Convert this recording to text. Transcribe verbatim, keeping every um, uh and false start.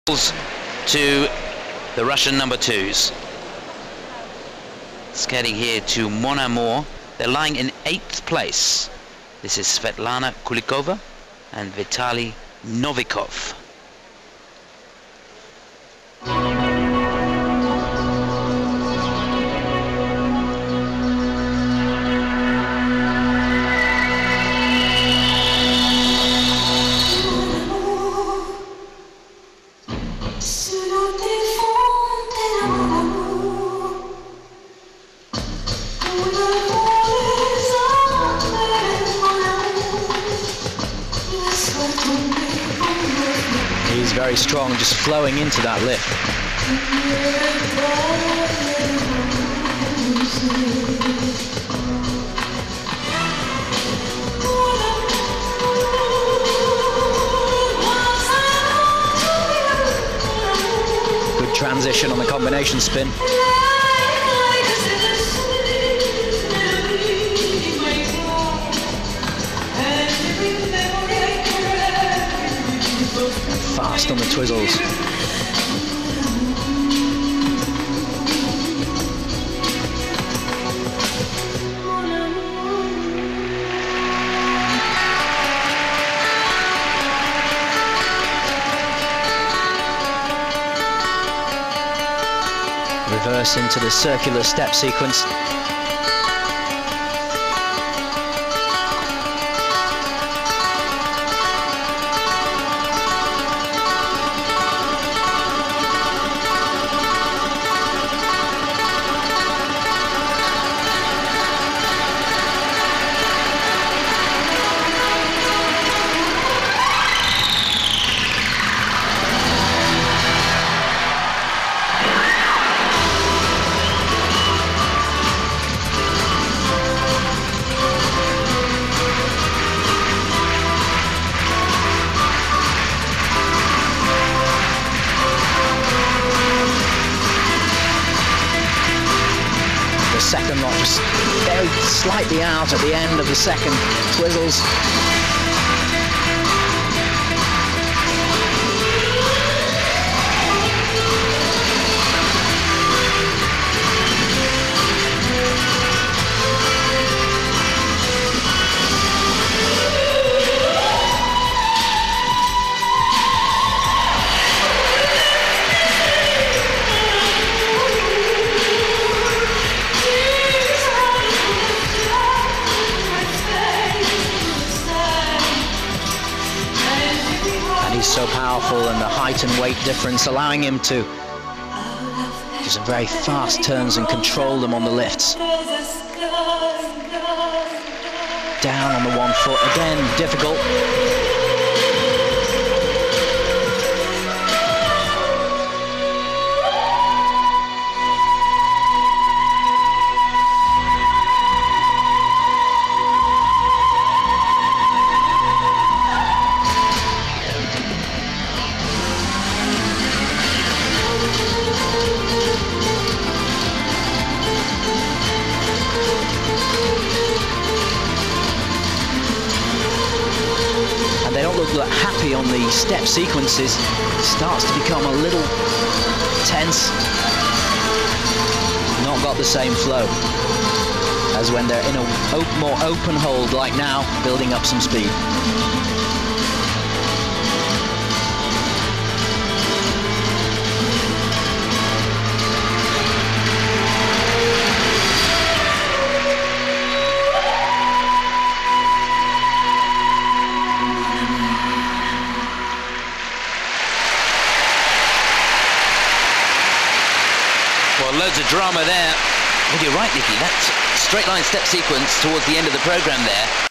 To the Russian number twos. Skating here to Mon Amour. They're lying in eighth place. This is Svetlana Kulikova and Vitaly Novikov. He's very strong, just flowing into that lift. Good transition on the combination spin. Fast on the twizzles. Reverse into the circular step sequence. Second lot just very slightly out at the end of the second twizzles. He's so powerful, and the height and weight difference allowing him to do some very fast turns and control them on the lifts. Down on the one foot, again, difficult. They don't look that happy on the step sequences. It starts to become a little tense. Not got the same flow as when they're in a op more open hold like now, building up some speed. Well, loads of drama there. Well, you're right, Nikki. That straight line step sequence towards the end of the program there